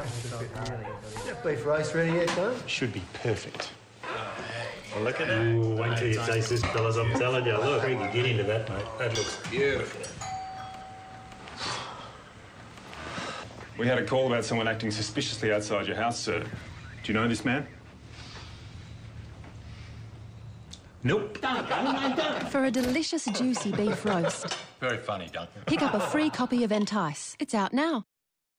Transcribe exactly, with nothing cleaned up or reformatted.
That beef roast ready yet, Tom? Should be perfect. Well, look at that. Ooh, wait till you taste this, fellas. I'm telling you, look. You can get into that, mate. That looks beautiful. We had a call about someone acting suspiciously outside your house, sir. Do you know this man? Nope. For a delicious, juicy beef roast, Very funny, Duncan. pick up a free copy of Entice. It's out now.